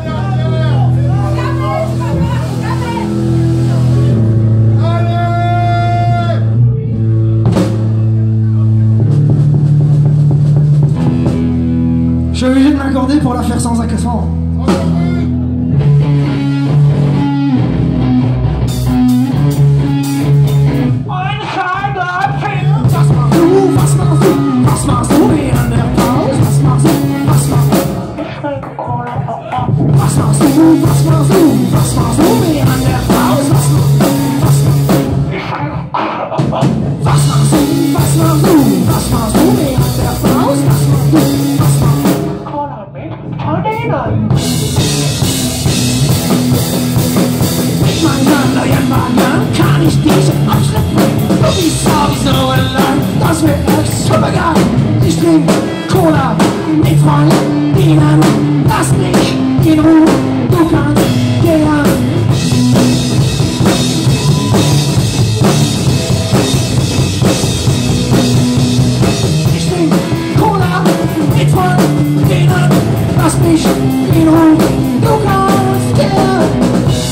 Je suis obligé de m'accorder pour la faire sans accent. Kann ich diesen Abschnitt bringen? Du bist sowieso allein, das wird echt super geil. Ich trinke Cola mit Freundinnen, lass mich in Ruhe, du kannst gehen. Ich trinke Cola mit Freundinnen, lass mich in Ruhe, du kannst gehen.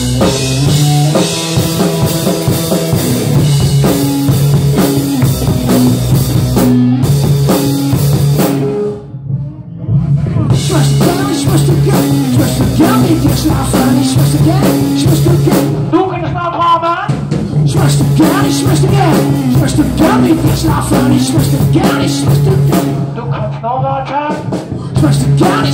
Ich möchte gern mit dir schlafen, ich möchte gern. Du kannst noch kommen? Ich möchte gern mit dir schlafen, ich möchte gern. Du kannst noch warten? Ich möchte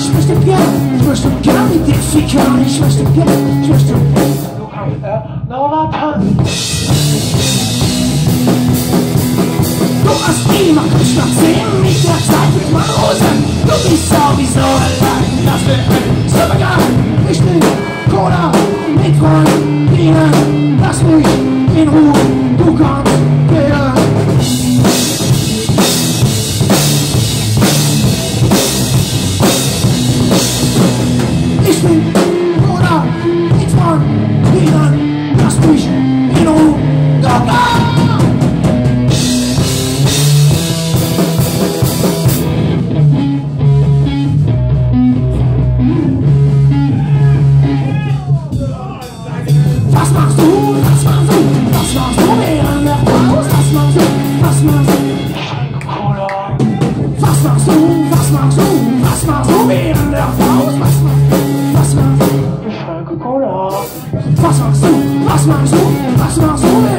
gern mit dir ficken, ich möchte gern. Du kannst noch warten? Du hast immer kurz nach 10 mit der Zeit mit Rosen. Du bist sowieso allein, das wird super geil. Ich trinke Cola mit Freundinnen, lass mich in Ruhe, du kannst gehen. Ich trinke Cola mit Freundinnen, lass mich in Ruhe, du kannst. Was machst du während der Pause? Was machst du? Ich trinke Cola. Was machst du während der Pause? Was machst du? Ich trinke Cola. Was machst du?